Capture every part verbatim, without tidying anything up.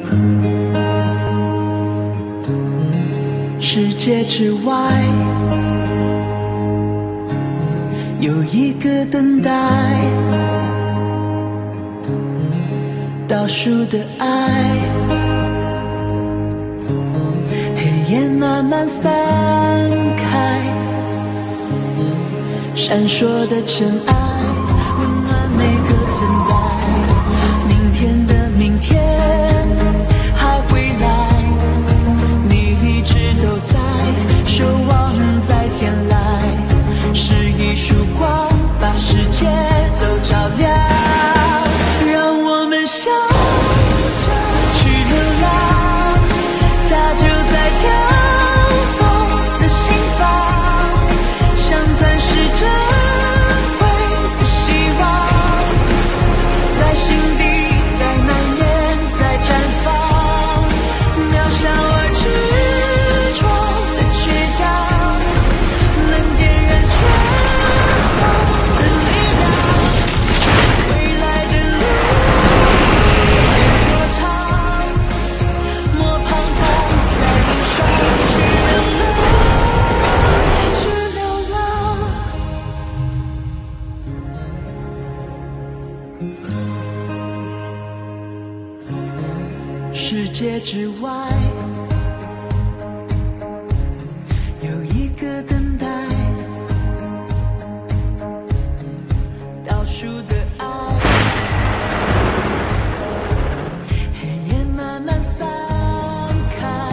世界之外有一个等待，倒数的爱，黑夜慢慢散开，闪烁的尘埃温暖每个存在，明天的明天还会来，你一直都在，守望在天籁，是一束光把世界都照亮，让我们笑着去流浪，家就在跳动的心房，像钻石珍贵的希望，在心底在蔓延在绽放，渺小而执着的倔强，能点燃全部的力量，未来的路有多长，莫彷徨在路上去流浪，去流浪。世界之外有一个等待，倒数的爱，黑夜慢慢散开，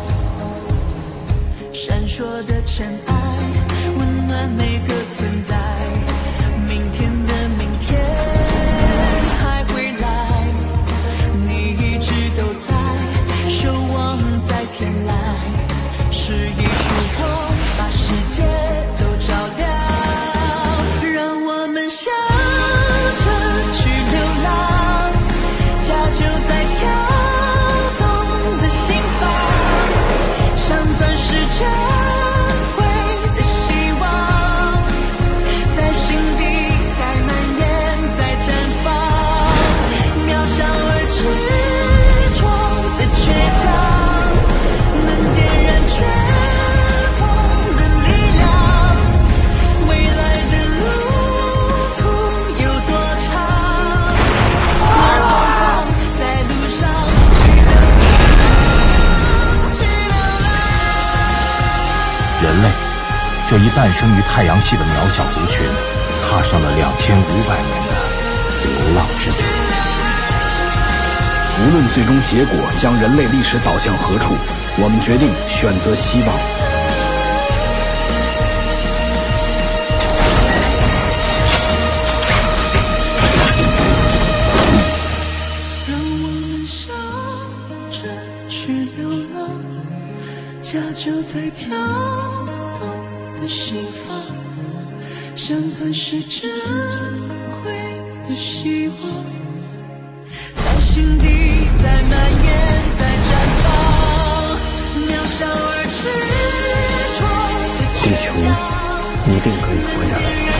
闪烁的尘埃温暖每个存在，明天的明天还会来，你一直都在，守望在天籁，是一束光把世界都照亮，让我们笑着去流浪，家就在跳动的心房，像钻石珍贵的希望，在心底在蔓延在绽放，渺小而执着的倔强，能点燃全部的力量，未来的路途有多长，莫彷徨在路上去流浪，去流浪。 人类这一诞生于太阳系的渺小族群，踏上了两千五百年的流浪之旅。 无论最终结果将人类历史导向何处，我们决定选择希望。 让我们笑着去流浪，家就在跳动的心房，像钻石珍贵的希望，在心底在蔓延在绽放，渺小而执着的地球一定可以活下来。